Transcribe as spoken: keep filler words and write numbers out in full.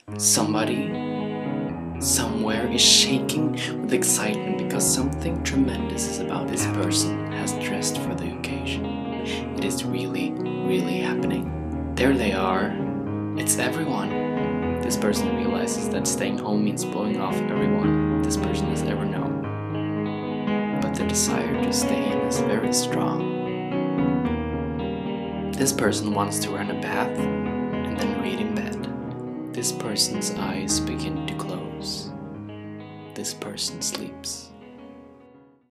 Somebody, somewhere is shaking with excitement because something tremendous is about this person has dressed for the occasion. It is really, really happening. There they are. It's everyone. This person realizes that staying home means blowing off everyone this person has ever known. But the desire to stay in is very strong. This person wants to run a bath and then read in bed. This person's eyes begin to close. This person sleeps.